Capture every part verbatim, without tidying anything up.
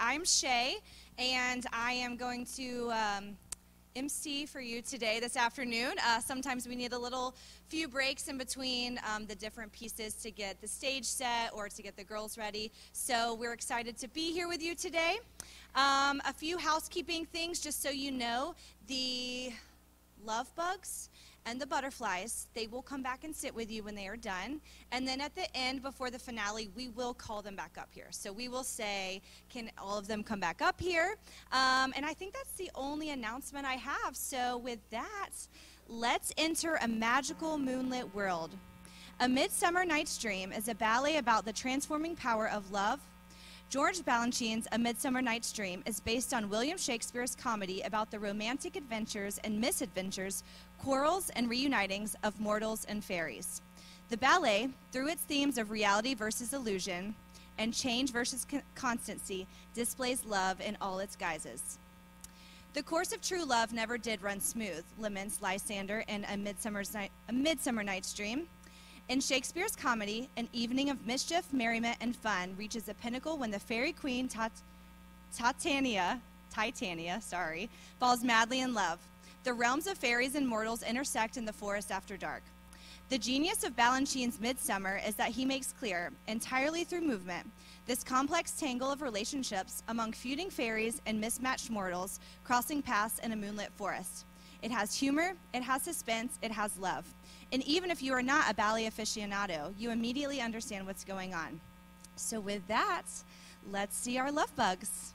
I'm Shay, and I am going to um, M C for you today, this afternoon. Uh, sometimes we need a little few breaks in between um, the different pieces to get the stage set or to get the girls ready. So we're excited to be here with you today. Um, a few housekeeping things, just so you know. The love bugs and the butterflies, they will come back and sit with you when they are done. And then at the end, before the finale, we will call them back up here. So we will say, can all of them come back up here? Um, and I think that's the only announcement I have. So with that, let's enter a magical moonlit world. A Midsummer Night's Dream is a ballet about the transforming power of love. George Balanchine's A Midsummer Night's Dream is based on William Shakespeare's comedy about the romantic adventures and misadventures, quarrels and reunitings of mortals and fairies. The ballet, through its themes of reality versus illusion and change versus con constancy, displays love in all its guises. The course of true love never did run smooth, laments Lysander in A Midsummer's Night, A Midsummer Night's Dream. In Shakespeare's comedy, an evening of mischief, merriment, and fun reaches a pinnacle when the fairy queen Tat Titania, Titania, sorry, falls madly in love. The realms of fairies and mortals intersect in the forest after dark. The genius of Balanchine's Midsummer is that he makes clear, entirely through movement, this complex tangle of relationships among feuding fairies and mismatched mortals crossing paths in a moonlit forest. It has humor, it has suspense, it has love. And even if you are not a ballet aficionado, you immediately understand what's going on. So with that, let's see our love bugs.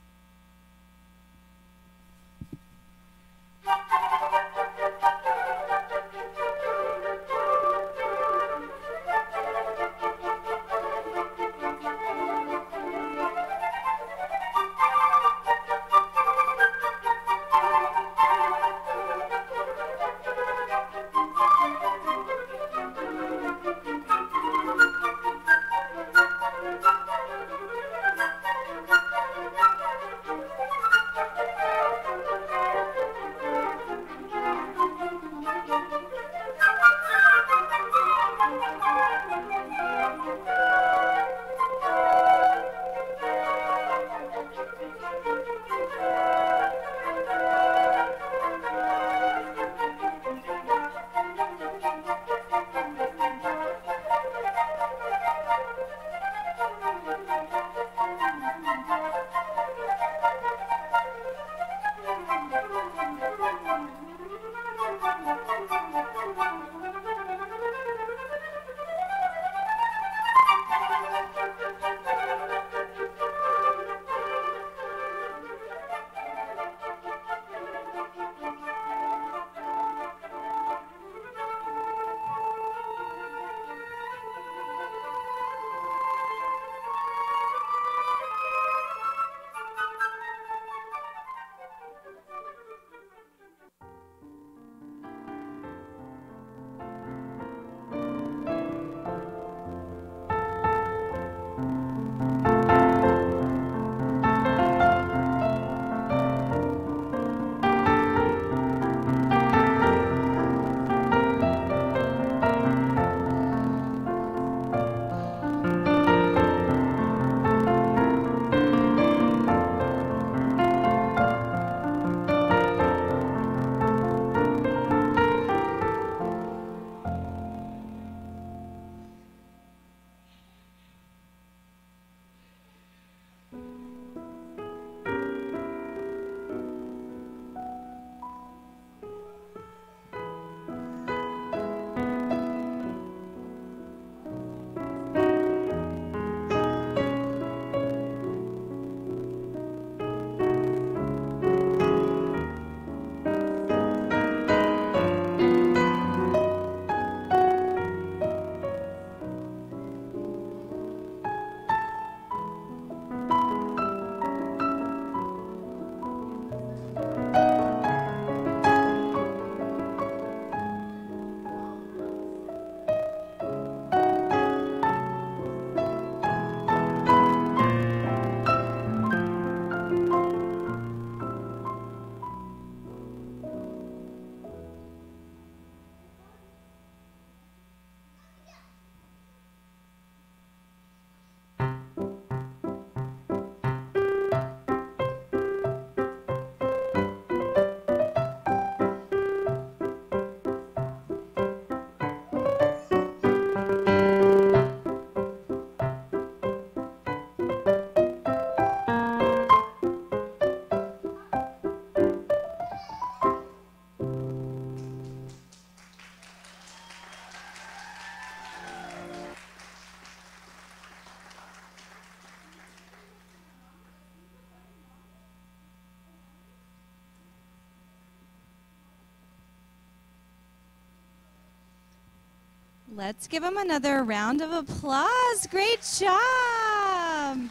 Let's give them another round of applause. Great job.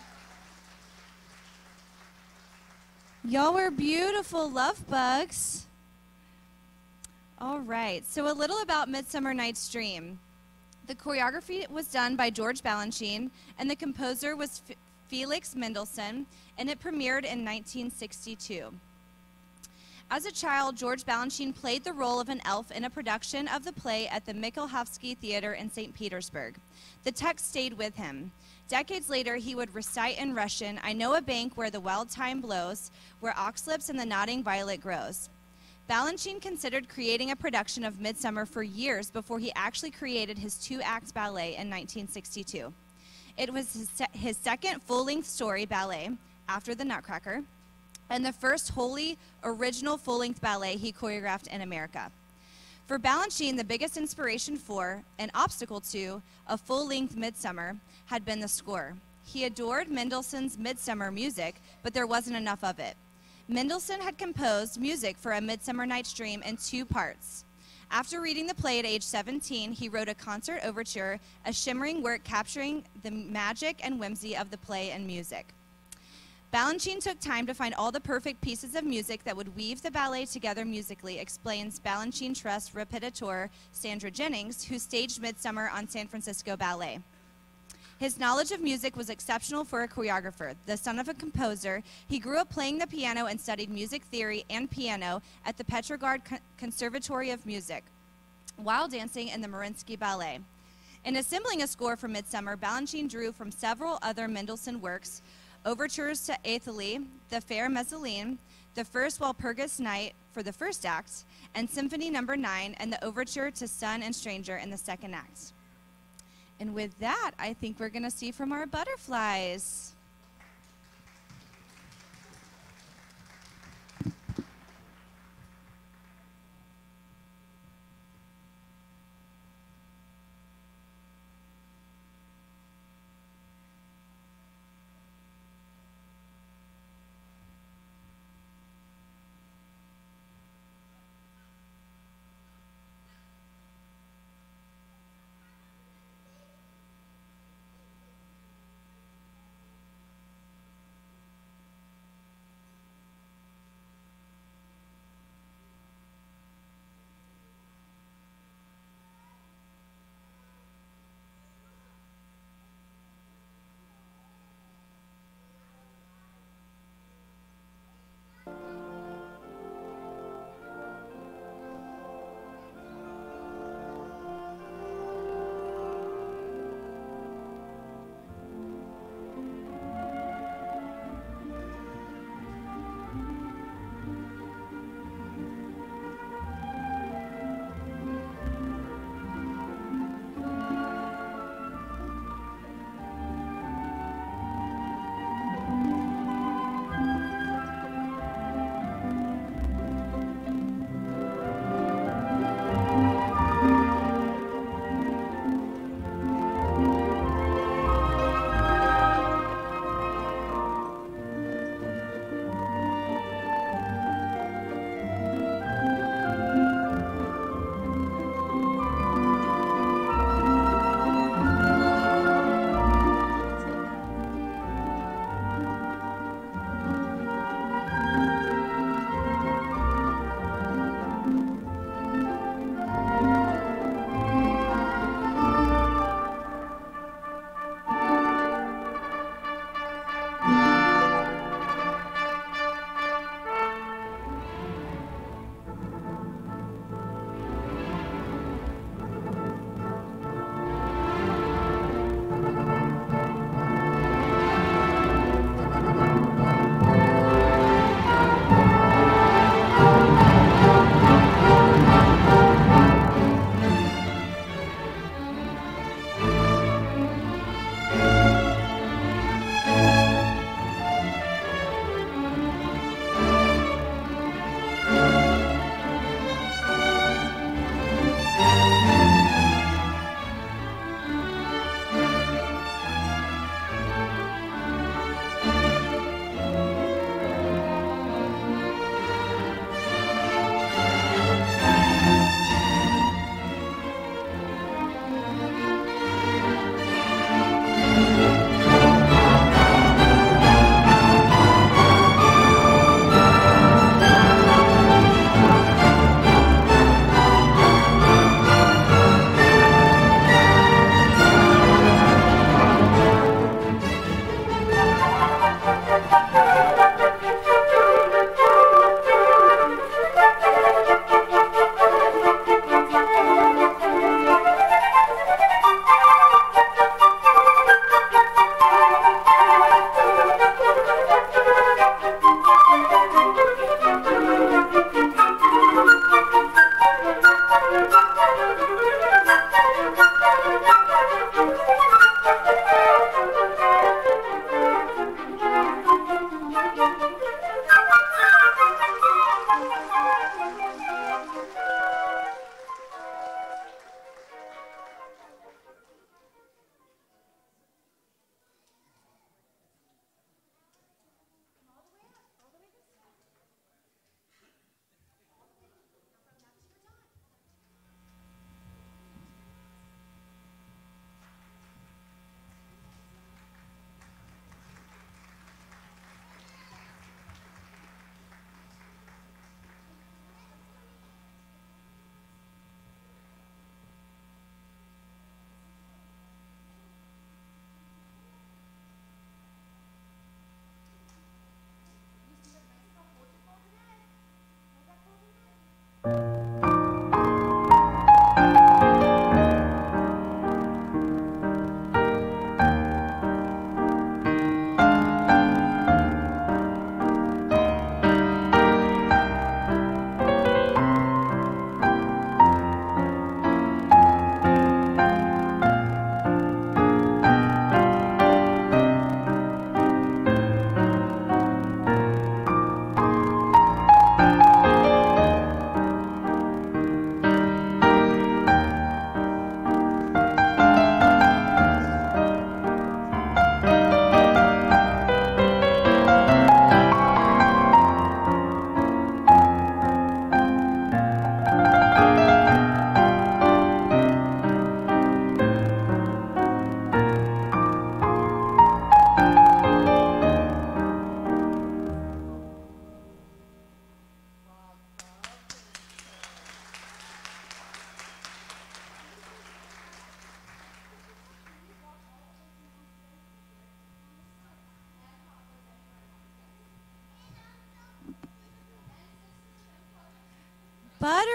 Y'all were beautiful love bugs. All right, so a little about Midsummer Night's Dream. The choreography was done by George Balanchine, and the composer was F Felix Mendelssohn, and it premiered in nineteen sixty-two. As a child, George Balanchine played the role of an elf in a production of the play at the Michalowski Theater in Saint Petersburg. The text stayed with him. Decades later, he would recite in Russian, "I know a bank where the wild thyme blows, where oxlips and the nodding violet grows." Balanchine considered creating a production of Midsummer for years before he actually created his two-act ballet in nineteen sixty-two. It was his, se his second full-length story ballet, after The Nutcracker, and the first wholly original full-length ballet he choreographed in America. For Balanchine, the biggest inspiration for, and obstacle to, a full-length Midsummer had been the score. He adored Mendelssohn's Midsummer music, but there wasn't enough of it. Mendelssohn had composed music for A Midsummer Night's Dream in two parts. After reading the play at age seventeen, he wrote a concert overture, a shimmering work capturing the magic and whimsy of the play and music. Balanchine took time to find all the perfect pieces of music that would weave the ballet together musically, explains Balanchine Trust repetiteur Sandra Jennings, who staged Midsummer on San Francisco Ballet. His knowledge of music was exceptional for a choreographer. The son of a composer, he grew up playing the piano and studied music theory and piano at the Petrograd Conservatory of Music, while dancing in the Mariinsky Ballet. In assembling a score for Midsummer, Balanchine drew from several other Mendelssohn works, overtures to Athalie, the Fair Messaline, the first Walpurgis Night for the first act, and Symphony Number nine, and the overture to Son and Stranger in the second act. And with that, I think we're going to see from our butterflies.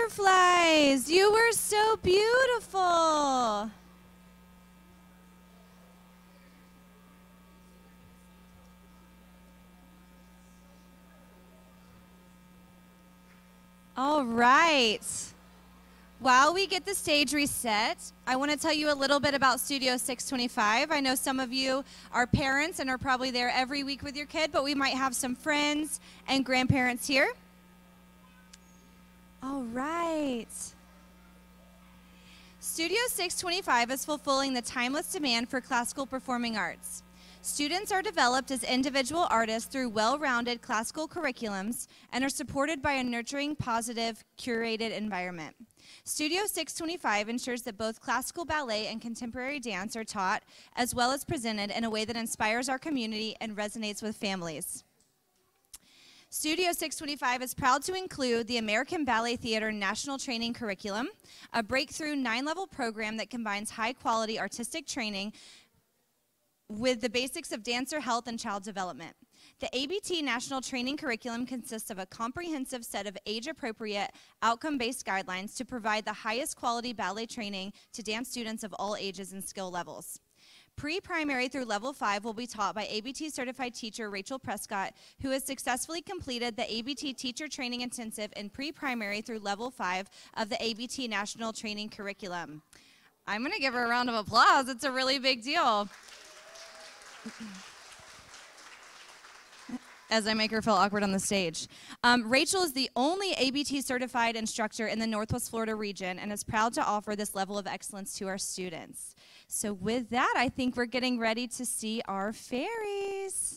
butterflies. You were so beautiful. All right. While we get the stage reset, I want to tell you a little bit about Studio six twenty-five. I know some of you are parents and are probably there every week with your kid, but we might have some friends and grandparents here. All right. Studio six twenty-five is fulfilling the timeless demand for classical performing arts. Students are developed as individual artists through well-rounded classical curriculums and are supported by a nurturing, positive, curated environment. Studio six twenty-five ensures that both classical ballet and contemporary dance are taught as well as presented in a way that inspires our community and resonates with families. Studio six twenty-five is proud to include the American Ballet Theater National Training Curriculum, a breakthrough nine-level program that combines high-quality artistic training with the basics of dancer health and child development. The A B T National Training Curriculum consists of a comprehensive set of age-appropriate, outcome-based guidelines to provide the highest quality ballet training to dance students of all ages and skill levels. Pre-primary through level five will be taught by A B T certified teacher Rachel Prescott, who has successfully completed the A B T Teacher Training Intensive in pre-primary through level five of the A B T National Training Curriculum. I'm going to give her a round of applause. It's a really big deal. As I make her feel awkward on the stage. Um, Rachel is the only A B T certified instructor in the Northwest Florida region and is proud to offer this level of excellence to our students. So with that, I think we're getting ready to see our fairies.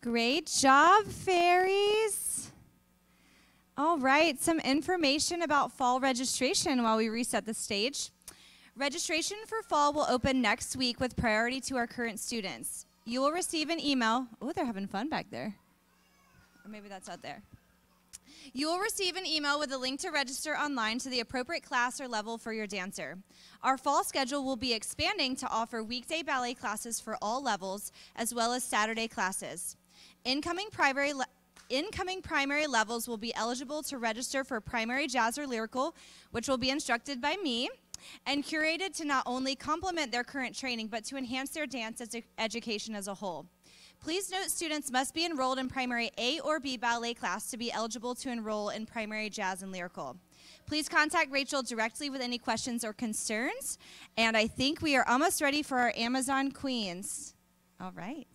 Great job, fairies. All right, some information about fall registration while we reset the stage. Registration for fall will open next week with priority to our current students. You will receive an email. Oh, they're having fun back there. Or maybe that's out there. You will receive an email with a link to register online to the appropriate class or level for your dancer. Our fall schedule will be expanding to offer weekday ballet classes for all levels, as well as Saturday classes. Incoming primary, le incoming primary levels will be eligible to register for primary jazz or lyrical, which will be instructed by me, and curated to not only complement their current training, but to enhance their dance edu education as a whole. Please note students must be enrolled in primary A or B ballet class to be eligible to enroll in primary jazz and lyrical. Please contact Rachel directly with any questions or concerns. And I think we are almost ready for our Amazon Queens. All right.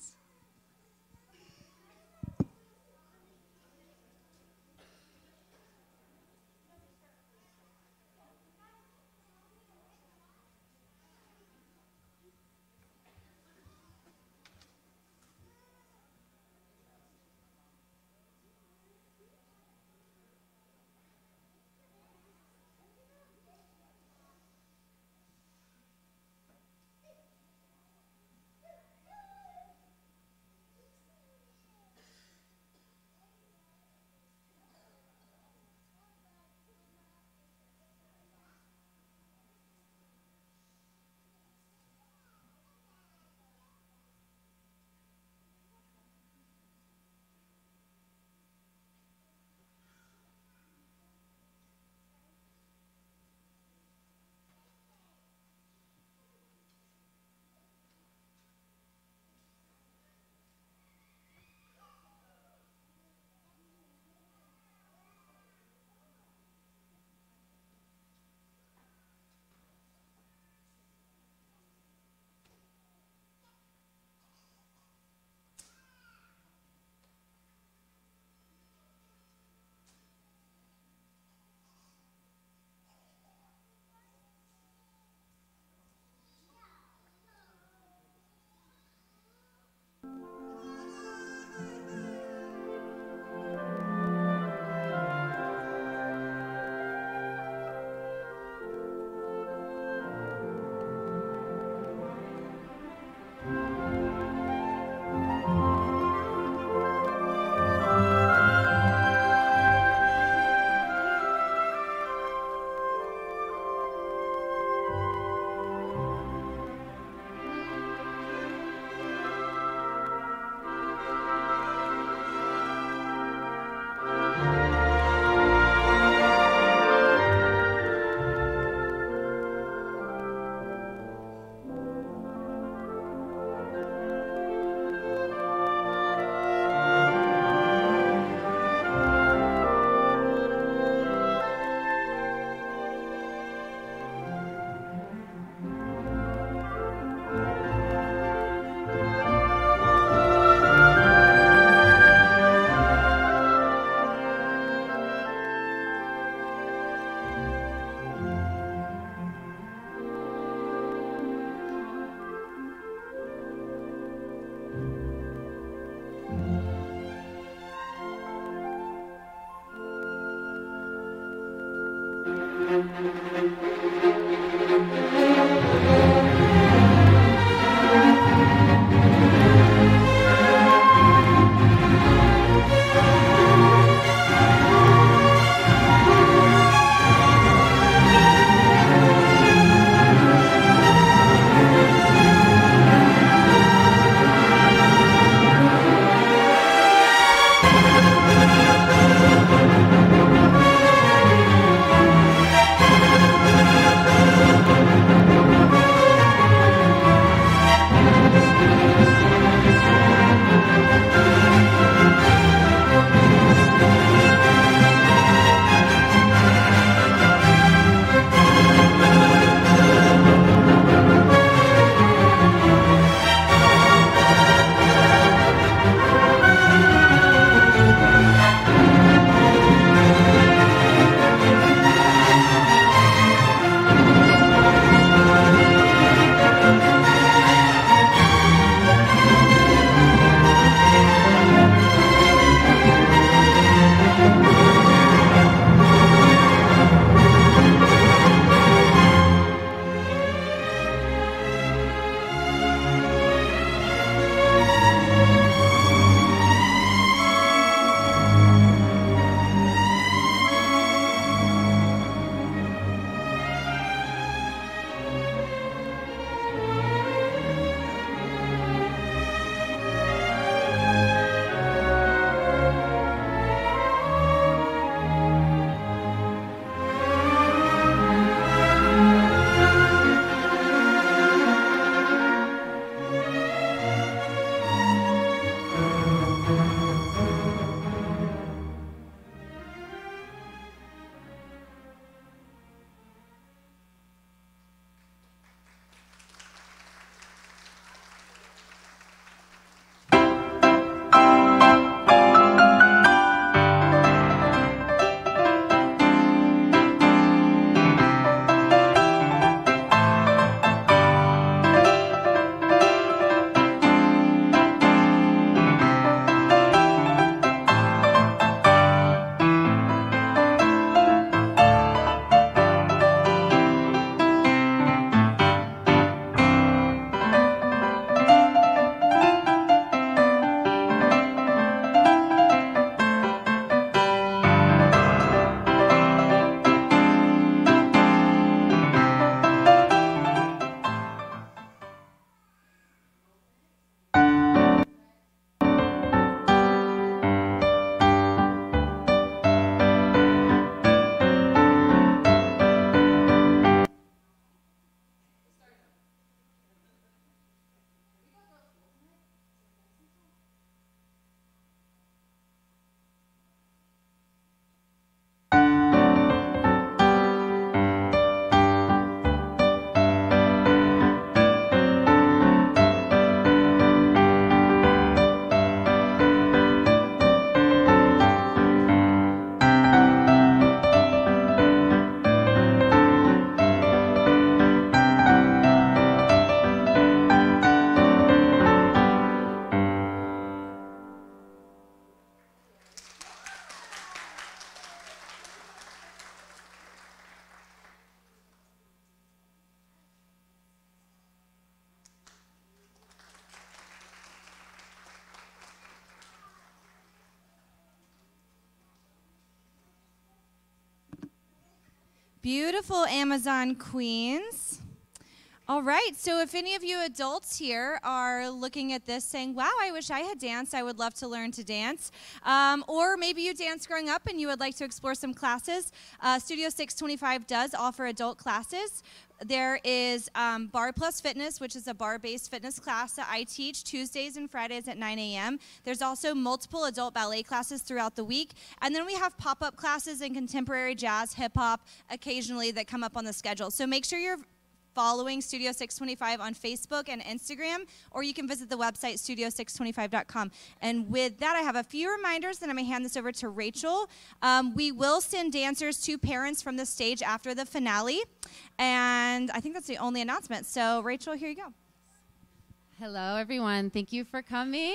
Beautiful Amazon queens. All right, so if any of you adults here are looking at this saying, wow, I wish I had danced, I would love to learn to dance, um, or maybe you danced growing up and you would like to explore some classes, uh, Studio six twenty-five does offer adult classes. There is um, Bar Plus Fitness, which is a bar-based fitness class that I teach Tuesdays and Fridays at nine a m There's also multiple adult ballet classes throughout the week. And then we have pop-up classes in contemporary jazz, hip-hop, occasionally that come up on the schedule. So make sure you're following Studio six twenty-five on Facebook and Instagram, or you can visit the website studio six twenty-five dot com. And with that, I have a few reminders, then I'm going to hand this over to Rachel. Um, we will send dancers to parents from the stage after the finale, and I think that's the only announcement. So, Rachel, here you go. Hello, everyone. Thank you for coming.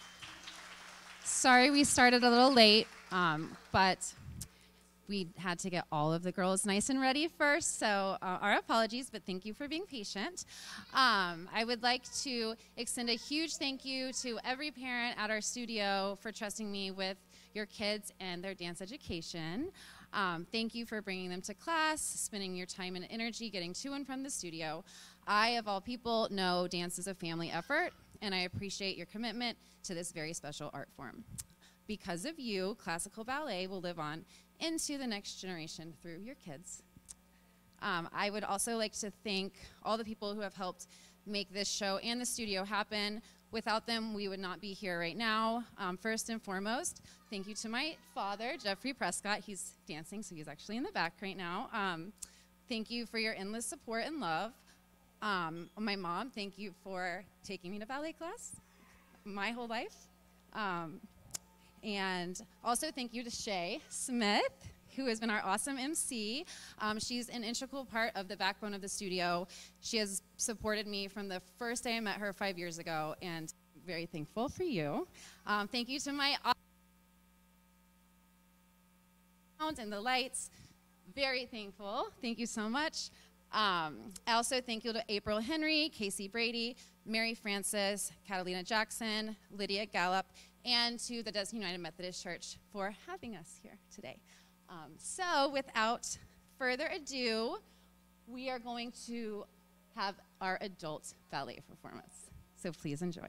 Sorry we started a little late, um, but we had to get all of the girls nice and ready first, so uh, our apologies, but thank you for being patient. Um, I would like to extend a huge thank you to every parent at our studio for trusting me with your kids and their dance education. Um, thank you for bringing them to class, spending your time and energy getting to and from the studio. I, of all people, know dance is a family effort, and I appreciate your commitment to this very special art form. Because of you, classical ballet will live on into the next generation through your kids. Um, I would also like to thank all the people who have helped make this show and the studio happen. Without them, we would not be here right now. Um, first and foremost, thank you to my father, Jeffrey Prescott. He's dancing, so he's actually in the back right now. Um, thank you for your endless support and love. Um, my mom, thank you for taking me to ballet class my whole life. Um, And also thank you to Shay Smith, who has been our awesome M C. Um, she's an integral part of the backbone of the studio. She has supported me from the first day I met her five years ago, and I'm very thankful for you. Um, thank you to my sound and the lights. Very thankful. Thank you so much. Um, I also thank you to April Henry, Casey Brady, Mary Francis, Catalina Jackson, Lydia Gallup, and to the Destin United Methodist Church for having us here today. Um, so without further ado, we are going to have our adult ballet performance. So please enjoy.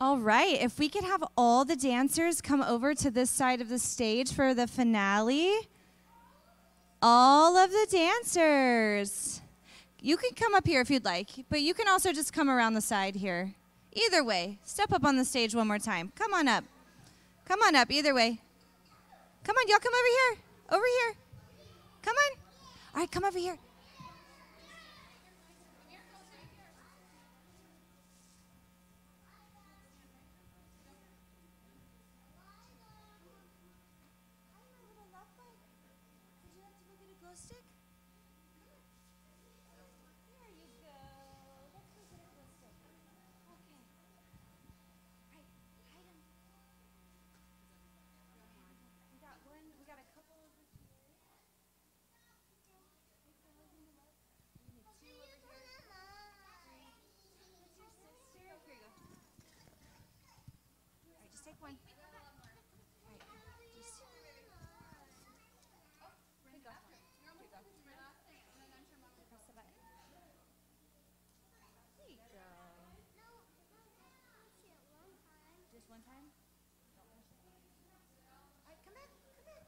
All right, if we could have all the dancers come over to this side of the stage for the finale. All of the dancers. You can come up here if you'd like, but you can also just come around the side here. Either way, step up on the stage one more time. Come on up. Come on up, either way. Come on, y'all come over here. Over here. Come on. All right, come over here. One. Just one time? All right, come in, come in.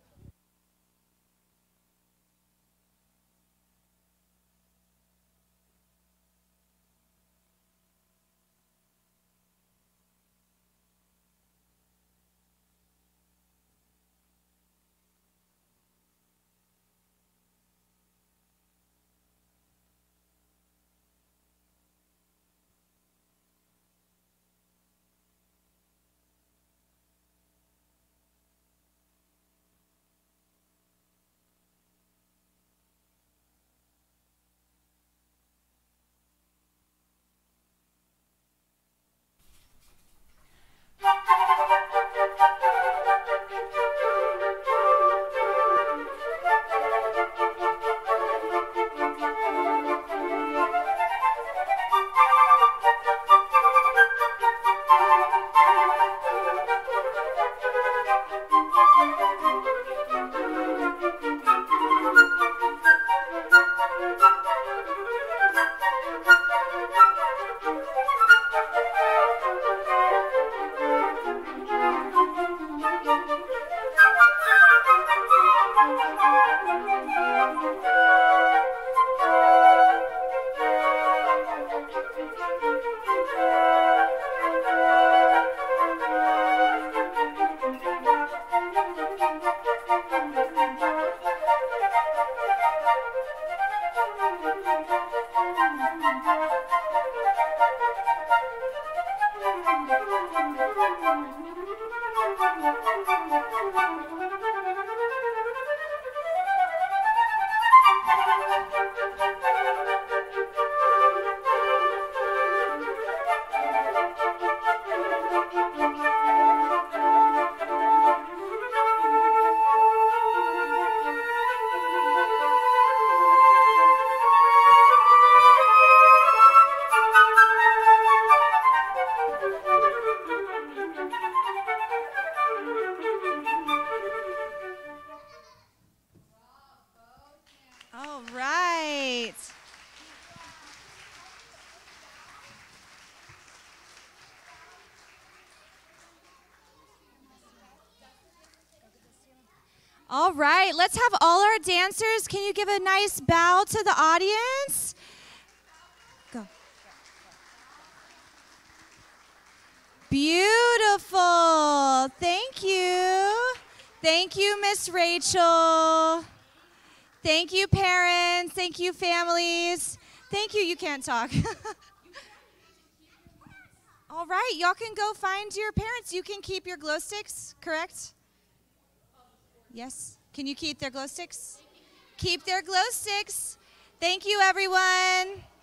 All right, let's have all our dancers. Can you give a nice bow to the audience? Go. Beautiful. Thank you. Thank you, Miss Rachel. Thank you, parents. Thank you, families. Thank you. You can't talk. All right, y'all can go find your parents. You can keep your glow sticks, correct? Yes? Can you keep their glow sticks? Keep their glow sticks. Thank you, everyone.